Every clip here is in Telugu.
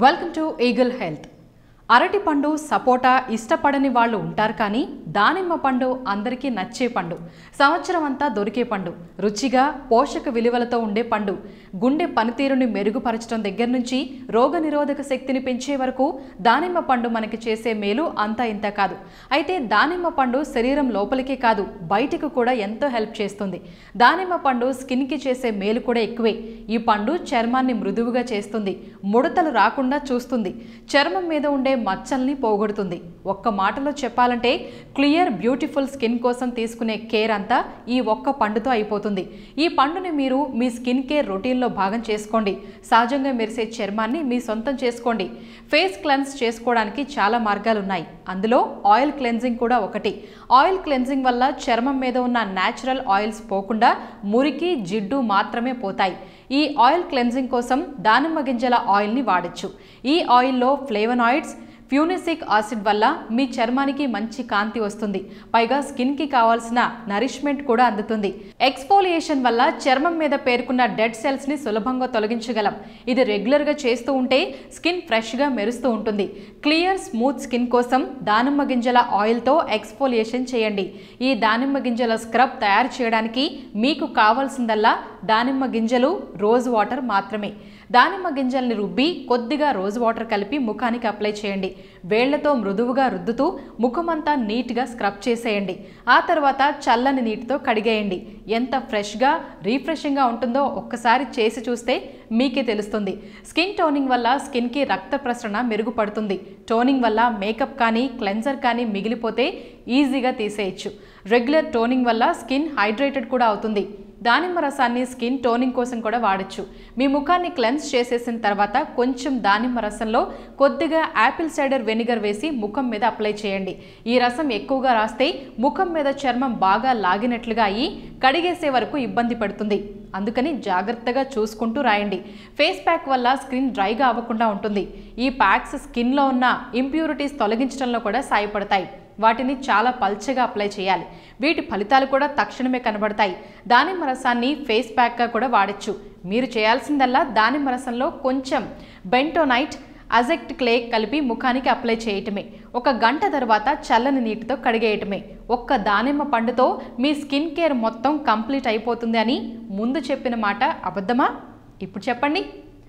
Welcome to eagle health. అరటి పండు సపోటా ఇష్టపడని వాళ్ళు ఉంటారు, కానీ దానిమ్మ పండు అందరికీ నచ్చే పండు, సంవత్సరం అంతా దొరికే పండు, రుచిగా పోషక విలువలతో ఉండే పండు, గుండె పనితీరుని మెరుగుపరచడం దగ్గర నుంచి రోగనిరోధక శక్తిని పెంచే వరకు దానిమ్మ పండు మనకి చేసే మేలు అంతా ఇంత కాదు. అయితే దానిమ్మ పండు శరీరం లోపలికే కాదు బయటికి కూడా ఎంతో హెల్ప్ చేస్తుంది. దానిమ్మ పండు స్కిన్కి చేసే మేలు కూడా ఎక్కువే. ఈ పండు చర్మాన్ని మృదువుగా చేస్తుంది, ముడతలు రాకుండా చూస్తుంది, చర్మం మీద ఉండే మచ్చల్ని పోగొడుతుంది. ఒక్క మాటలో చెప్పాలంటే క్లియర్ బ్యూటిఫుల్ స్కిన్ కోసం తీసుకునే కేర్ అంతా ఈ ఒక్క పండుతో అయిపోతుంది. ఈ పండుని మీరు మీ స్కిన్ కేర్ రొటీన్లో భాగం చేసుకోండి. సహజంగా మెరిసే చర్మాన్ని మీ సొంతం చేసుకోండి. ఫేస్ క్లెన్స్ చేసుకోవడానికి చాలా మార్గాలు ఉన్నాయి. అందులో ఆయిల్ క్లెన్జింగ్ కూడా ఒకటి. ఆయిల్ క్లెన్జింగ్ వల్ల చర్మం మీద ఉన్న న్యాచురల్ ఆయిల్స్ పోకుండా మురికి, జిడ్డు మాత్రమే పోతాయి. ఈ ఆయిల్ క్లెన్జింగ్ కోసం దానిమ్మ గింజల ఆయిల్ని వాడచ్చు. ఈ ఆయిల్లో ఫ్లేవనాయిడ్స్, ఫ్యూనిసిక్ యాసిడ్ వల్ల మీ చర్మానికి మంచి కాంతి వస్తుంది. పైగా స్కిన్కి కావాల్సిన నరిష్మెంట్ కూడా అందుతుంది. ఎక్స్ఫోలియేషన్ వల్ల చర్మం మీద పేరుకున్న డెడ్ సెల్స్ని సులభంగా తొలగించగలం. ఇది రెగ్యులర్గా చేస్తూ ఉంటే స్కిన్ ఫ్రెష్గా మెరుస్తూ ఉంటుంది. క్లియర్ స్మూత్ స్కిన్ కోసం దానిమ్మ గింజల ఆయిల్తో ఎక్స్ఫోలియేషన్ చేయండి. ఈ దానిమ్మ గింజల స్క్రబ్ తయారు చేయడానికి మీకు కావాల్సిందల్లా దానిమ్మ గింజలు, రోజ్ వాటర్ మాత్రమే. దానిమ్మ గింజల్ని రుబ్బి కొద్దిగా రోజ్ వాటర్ కలిపి ముఖానికి అప్లై చేయండి. వేళ్లతో మృదువుగా రుద్దుతూ ముఖమంతా నీట్గా స్క్రబ్ చేసేయండి. ఆ తర్వాత చల్లని నీటితో కడిగేయండి. ఎంత ఫ్రెష్గా, రీఫ్రెషింగ్గా ఉంటుందో ఒక్కసారి చేసి చూస్తే మీకే తెలుస్తుంది. స్కిన్ టోనింగ్ వల్ల స్కిన్కి రక్త ప్రసరణ మెరుగుపడుతుంది. టోనింగ్ వల్ల మేకప్ కానీ క్లెన్జర్ కానీ మిగిలిపోతే ఈజీగా తీసేయచ్చు. రెగ్యులర్ టోనింగ్ వల్ల స్కిన్ హైడ్రేటెడ్ కూడా అవుతుంది. దానిమ్మ రసాన్ని స్కిన్ టోనింగ్ కోసం కూడా వాడచ్చు. మీ ముఖాన్ని క్లెన్స్ చేసేసిన తర్వాత కొంచెం దానిమ్మ రసంలో కొద్దిగా యాపిల్ సైడర్ వెనిగర్ వేసి ముఖం మీద అప్లై చేయండి. ఈ రసం ఎక్కువగా రాస్తే ముఖం మీద చర్మం బాగా లాగినట్లుగా అయ్యి కడిగేసే వరకు ఇబ్బంది పడుతుంది. అందుకని జాగ్రత్తగా చూసుకుంటూ రాయండి. ఫేస్ ప్యాక్ వల్ల స్కిన్ డ్రైగా అవ్వకుండా ఉంటుంది. ఈ ప్యాక్స్ స్కిన్లో ఉన్న ఇంప్యూరిటీస్ తొలగించడంలో కూడా సాయపడతాయి. వాటిని చాలా పల్చగా అప్లై చేయాలి. వీటి ఫలితాలు కూడా తక్షణమే కనబడతాయి. దానిమ్మ రసాన్ని ఫేస్ ప్యాక్గా కూడా వాడచ్చు. మీరు చేయాల్సిందల్లా దానిమ్మ రసంలో కొంచెం బెంటోనైట్, అజెక్ట్ క్లే కలిపి ముఖానికి అప్లై చేయటమే. 1 గంట తర్వాత చల్లని నీటితో కడిగేయటమే. ఒక్క దానిమ్మ పండుతో మీ స్కిన్ కేర్ మొత్తం కంప్లీట్ అయిపోతుంది అని ముందు చెప్పిన మాట అబద్ధమా? ఇప్పుడు చెప్పండి.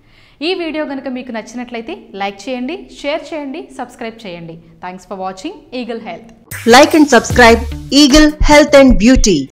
ఈ వీడియో కనుక మీకు నచ్చినట్లయితే లైక్ చేయండి, షేర్ చేయండి, సబ్స్క్రైబ్ చేయండి. Thanks for watching Eagle Health. Like and subscribe Eagle Health and Beauty.